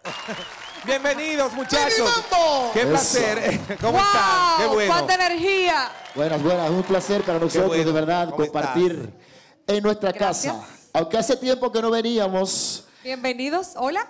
Bienvenidos, muchachos. ¡Qué placer! ¿Cómo están? ¡Qué bueno! ¡Cuánta energía! Buenas, buenas. Un placer para nosotros, de verdad, compartir en nuestra casa. Aunque hace tiempo que no veníamos. Bienvenidos. Hola.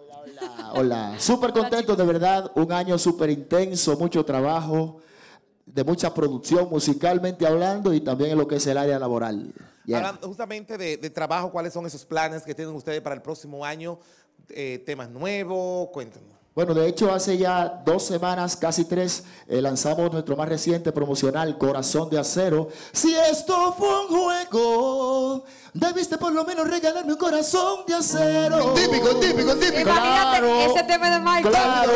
Hola. Súper contentos, de verdad. Un año súper intenso, mucho trabajo, de mucha producción musicalmente hablando y también en lo que es el área laboral. Hablando justamente de trabajo, ¿cuáles son esos planes que tienen ustedes para el próximo año? ¿Temas nuevos? Cuéntanos. Bueno, de hecho, hace ya 2 semanas, casi 3, lanzamos nuestro más reciente promocional, Corazón de Acero. Si esto fue un juego, debiste por lo menos regalarme un corazón de acero. Típico. Imagínate ese tema de Michael.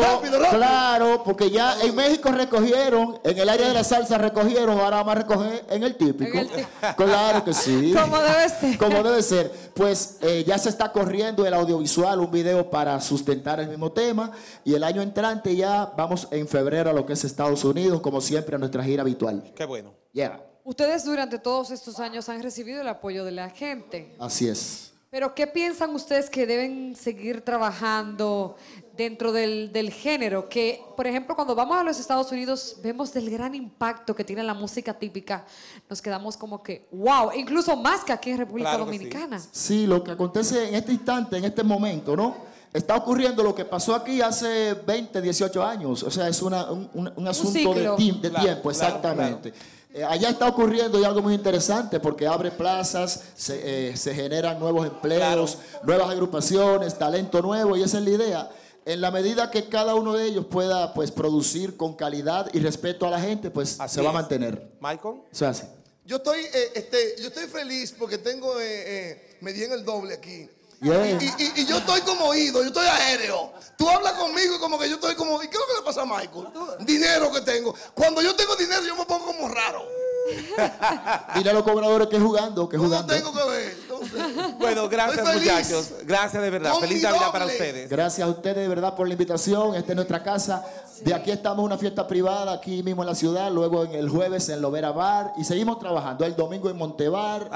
Claro, porque ya en México recogieron, en el área de la salsa recogieron, ahora vamos a recoger en el típico. Claro que sí. Como debe ser. Como debe ser. Pues ya se está corriendo el audiovisual, un video para sustentar el mismo tema. Y el año entrante ya vamos en febrero a lo que es Estados Unidos, como siempre a nuestra gira habitual. Qué bueno. Ustedes durante todos estos años han recibido el apoyo de la gente. Así es. Pero ¿qué piensan ustedes que deben seguir trabajando dentro del género? Que, por ejemplo, cuando vamos a los Estados Unidos vemos del gran impacto que tiene la música típica. Nos quedamos como que, wow, incluso más que aquí en República Dominicana. Sí, lo que acontece en este instante, en este momento, ¿no? Está ocurriendo lo que pasó aquí hace 20, 18 años. O sea, es un asunto de tiempo, exactamente. Allá está ocurriendo y algo muy interesante porque abre plazas, se generan nuevos empleos, nuevas agrupaciones, talento nuevo, y esa es la idea. En la medida que cada uno de ellos pueda pues producir con calidad y respeto a la gente, pues se va a mantener. Michael. Eso es así. Yo estoy feliz porque me di en el doble aquí. Y yo estoy como oído, yo estoy aéreo. Tú hablas conmigo y como que yo estoy como... ¿Y qué es lo que le pasa a Michael? Dinero que tengo. Cuando yo tengo dinero yo me pongo como raro. Dile a los cobradores que jugando, que jugando. No tengo que ver. Entonces, bueno, gracias muchachos. Gracias de verdad. Feliz Navidad para ustedes. Gracias a ustedes de verdad por la invitación. Esta es nuestra casa. De aquí estamos en una fiesta privada aquí mismo en la ciudad. Luego en el jueves en Lovera Bar. Y seguimos trabajando. El domingo en Montebar.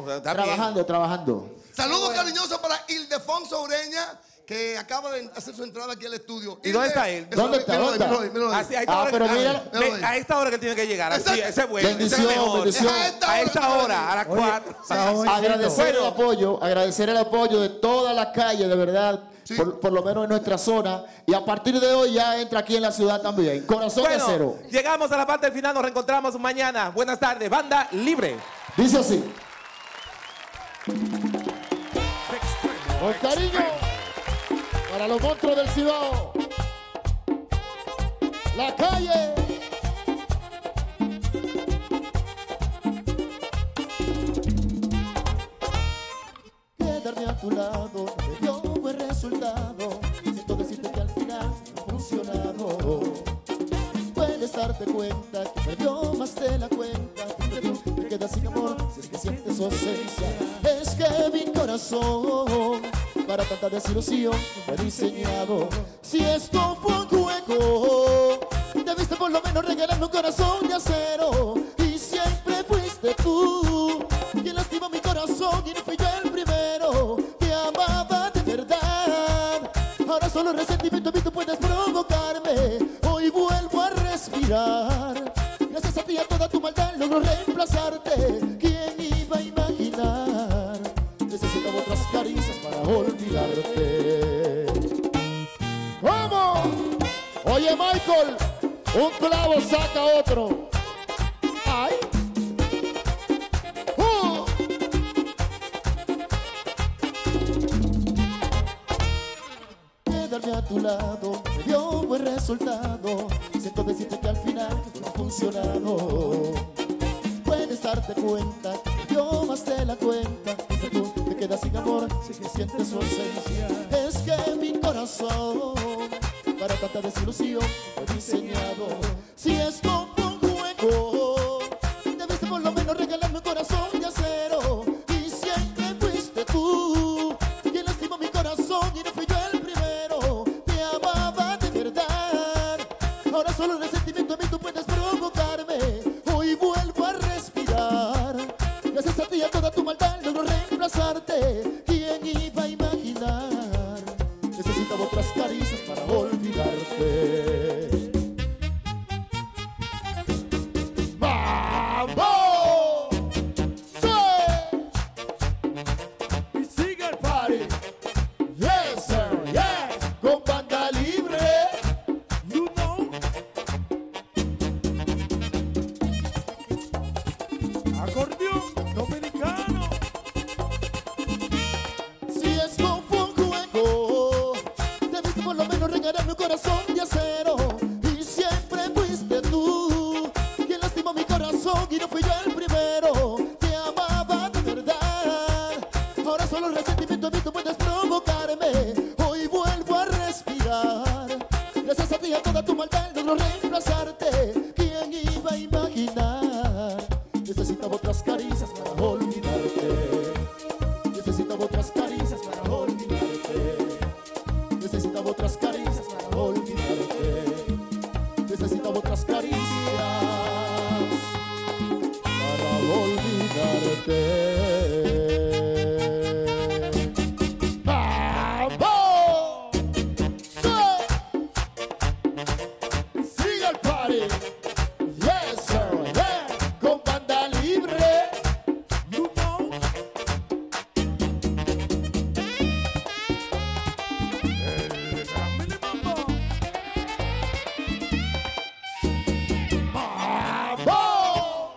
Trabajando. Saludos cariñosos para Ildefonso Ureña, que acaba de hacer su entrada aquí al estudio. ¿Y dónde está él? ¿Dónde está? A esta hora que tiene que llegar. Así, ese es bueno. Bendición. A esta hora, a las 4. Agradecer el apoyo de toda la calle, de verdad. Sí. Por lo menos en nuestra zona. Y a partir de hoy ya entra aquí en la ciudad también. Corazón de Acero. Llegamos a la parte del final. Nos reencontramos mañana. Buenas tardes. Banda Libre. Dice así. Con cariño para los monstruos del Cibao. La calle. Quedarme a tu lado me dio buen resultado. Siento decirte que al final no ha funcionado. Puedes darte cuenta que perdió más de la cuenta. Tú te quedas sin amor si es que sientes su ausencia. Es que mi corazón para tanta desilusión fue diseñado. Si esto fue un juego, debiste por lo menos regalarme un corazón de acero. Y siempre fuiste tú quien lastimó mi corazón y no fui yo el primero. Te amaba de verdad. Ahora solo el resentimiento a mí tú puedes provocarme. Hoy vuelvo a respirar. Gracias a ti a toda tu maldad logro reemplazarte. ¿Quién iba a imaginar? Necesitaba otras caricias para olvidarte. ¿Cómo? Oye, Michael, un clavo saca otro. ¡Ay! Quedarme a tu lado me dio buen resultado. Siento decirte que al final no ha funcionado. Puedes darte cuenta que yo más de la cuenta. Si tú te quedas sin amor, si que sientes su ausencia. Es que mi corazón para tanta desilusión fue diseñado. Si esto fue un juego, debiste por lo menos regalarme un corazón de acero. Y siempre fuiste tú quien lastimó mi corazón y no fui yo el primero. Te amaba de verdad. Ahora solo el resentimiento a mí tú puedes provocarme. Hoy vuelvo a respirar. Gracias a ti a toda tu maldad logro reemplazarte. ¿Quién iba a imaginar? Necesitaba otras caricias party. Yes, sir, yes. Con banda libre. You know. Acordeón dominicano. Si esto fue un juego, debiste por lo menos regalarme un corazón de acero. Y siempre fuiste tú quien lastimó mi corazón y no fui yo el primero. Te amaba de verdad. Ahora solo el resentimiento de mí tú puedes provocarme. Hoy vuelvo a respirar. Gracias a ti a toda tu maldad logro reemplazarte. ¿Quién iba a imaginar? Necesitaba otras caricias para olvidarte. Necesitaba otras caricias para olvidarte. Necesitaba otras caricias para olvidarte. Necesitaba otras caricias para olvidarte. ¡Vamos! ¡Sigue el party! Yes, sir, yeah. Con banda libre. You know. El gran Billy Mambo. ¡Vamos!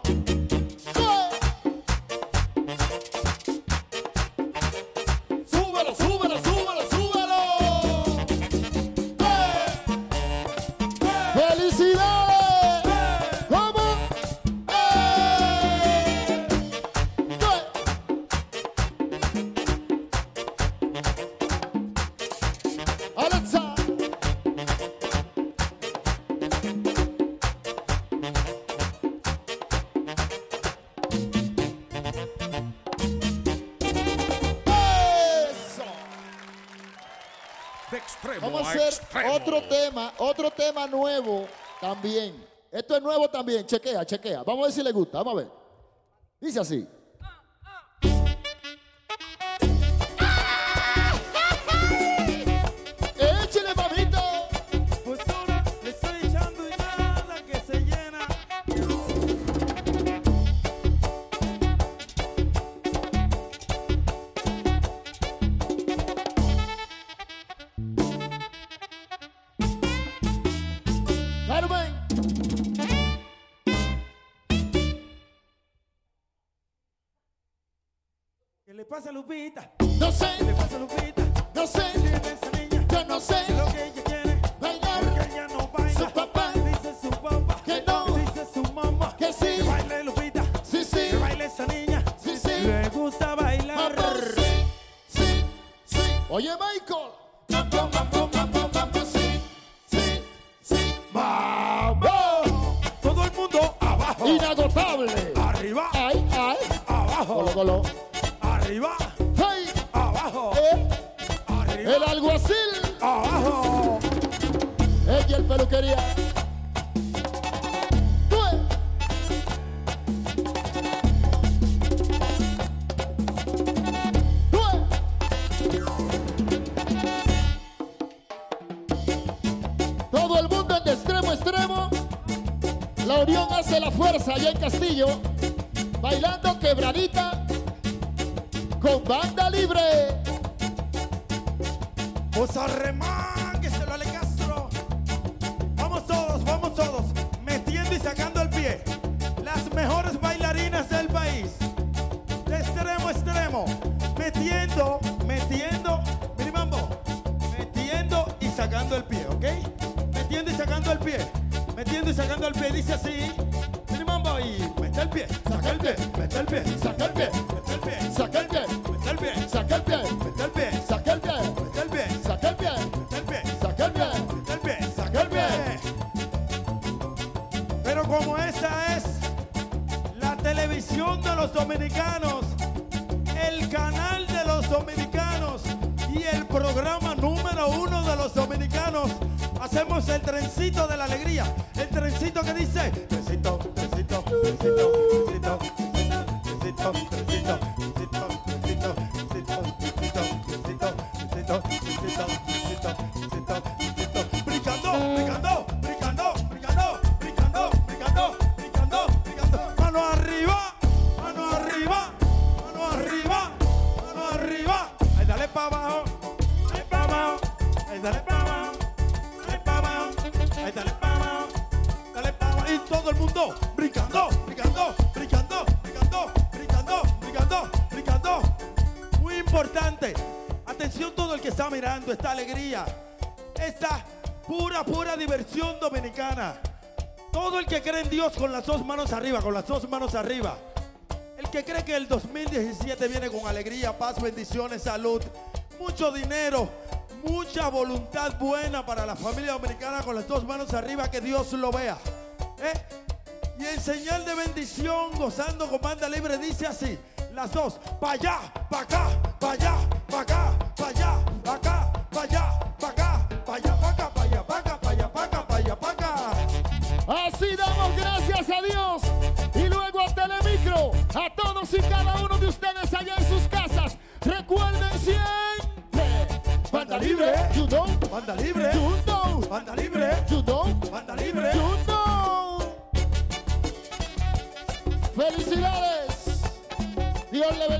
¡Súbelo, súbelo, súbelo, súbelo! ¡Felicidades! ¿Cómo? ¡Alexa! ¡Eso! De extremo Vamos a a hacer extremo. otro tema nuevo también. Esto es nuevo también. Chequea, chequea. Vamos a ver si le gusta. Vamos a ver. Dice así. Échale, mamito. Pues ahora le estoy echando y nada que se llena. Carmen. ¿Qué le pasa a Lupita? No sé, ¿Qué le pasa a Lupita? no sé, Tiene esa niña. yo no sé ¿Qué es lo que ella quiere? bailar. Porque ella no baila. Su papá Dice su papá. que no. Dice su mamá. Que sí. Que baile Lupita. Sí, sí, Que baile esa niña. sí, sí. Le gusta bailar. Vamos, sí, sí, sí. Oye, Michael. Vamos, vamos, vamos, vamos, sí, sí, sí. Vamos. Todo el mundo abajo. Inagotable. Arriba. Ay, ay. Abajo. Colo, colo. Arriba. Hey, Abajo. Arriba. el alguacil. Abajo. Ella el peluquería. Tú. Tú. Todo el mundo de extremo a extremo. La unión hace la fuerza allá en Castillo. Bailando quebradita con banda libre. Pues arremángueselo, Ale Castro. Vamos todos, metiendo y sacando el pie. Las mejores bailarinas del país. De extremo a extremo. Metiendo, miri mambo. Metiendo y sacando el pie, ¿ok? Metiendo y sacando el pie. Metiendo y sacando el pie. Dice así. Miri mambo y mete el pie. Saca el pie, mete el pie. Saca el pie, Mete el pie. saca el pie, Mete el pie. saca el pie, Mete el pie. saca el pie, Mete el pie. saca el pie, Mete el pie. saca el pie. Mete el pie. Saca el pie. Pero como esta es la televisión de los dominicanos, el canal de los dominicanos y el programa número 1 de los dominicanos, hacemos el trencito de la alegría. El trencito que dice trencito, trencito, trencito, trencito, trencito, trencito, trencito, trencito, trencito, trencito, trencito, trencito, trencito, trencito, trencito, brincando, brincando, brincando, brincando, brincando, brincando, brincando, brincando. Mano arriba, mano arriba, mano arriba, mano arriba. Ay, dale para abajo, dale para abajo, ahí dale para abajo, dale para abajo, ahí dale para abajo, dale para abajo. Y todo el mundo brincando, brincando, brincando, brincando, brincando, brincando, brincando. Muy importante. Atención todo el que está mirando esta alegría, esta pura diversión dominicana. Todo el que cree en Dios con las dos manos arriba, con las dos manos arriba. El que cree que el 2017 viene con alegría, paz, bendiciones, salud, mucho dinero, mucha voluntad buena para la familia dominicana, con las dos manos arriba, que Dios lo vea. Y en señal de bendición, gozando con banda libre, dice así, las dos, pa' allá, pa' acá, pa' allá, pa' acá, pa' allá, pa' acá, pa' allá, pa' acá, pa' allá, pa' acá, pa' allá, pa' acá, pa' allá, pa' acá, pa' allá, pa' acá. Así damos gracias a Dios y luego a Telemicro, a todos y cada uno de ustedes allá en sus casas. Recuerden siempre, Banda libre, you know, banda libre, you know, banda libre, you know, banda libre. you know. Felicidades. Dios le bendiga.